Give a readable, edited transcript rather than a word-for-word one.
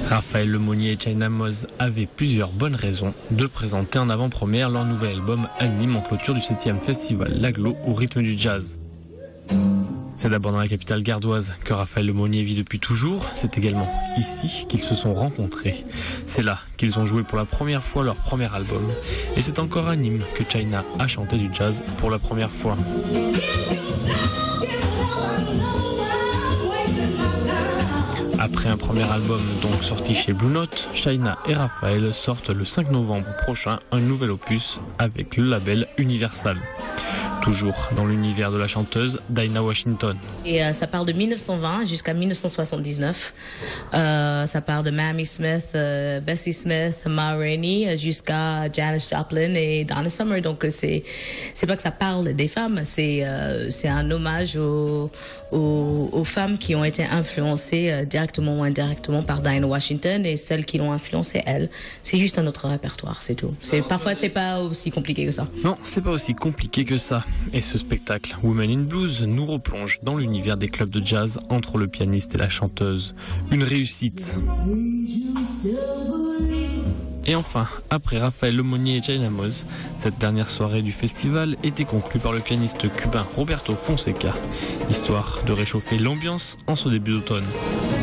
Raphaël Lemonnier et China Mose avaient plusieurs bonnes raisons de présenter en avant-première leur nouvel album Anime en clôture du 7e festival L'Aglo au rythme du jazz. C'est d'abord dans la capitale gardoise que Raphaël Lemonnier vit depuis toujours. C'est également ici qu'ils se sont rencontrés. C'est là qu'ils ont joué pour la première fois leur premier album. Et c'est encore à Nîmes que China a chanté du jazz pour la première fois. Après un premier album donc sorti chez Blue Note, China et Raphaël sortent le 5 novembre prochain un nouvel opus avec le label Universal. Toujours dans l'univers de la chanteuse Dinah Washington. Et ça part de 1920 jusqu'à 1979. Ça part de Mamie Smith, Bessie Smith, Ma Rainey, jusqu'à Janis Joplin et Donna Summer. Donc c'est pas que ça parle des femmes, c'est un hommage aux femmes qui ont été influencées directement ou indirectement par Dinah Washington et celles qui l'ont influencée elle. C'est juste un autre répertoire, c'est tout. Parfois c'est pas aussi compliqué que ça. Non, c'est pas aussi compliqué que ça. Et ce spectacle, Women in Blues, nous replonge dans l'univers des clubs de jazz entre le pianiste et la chanteuse. Une réussite. Et enfin, après Raphaël Lemonnier et China Mose, cette dernière soirée du festival était conclue par le pianiste cubain Roberto Fonseca, histoire de réchauffer l'ambiance en ce début d'automne.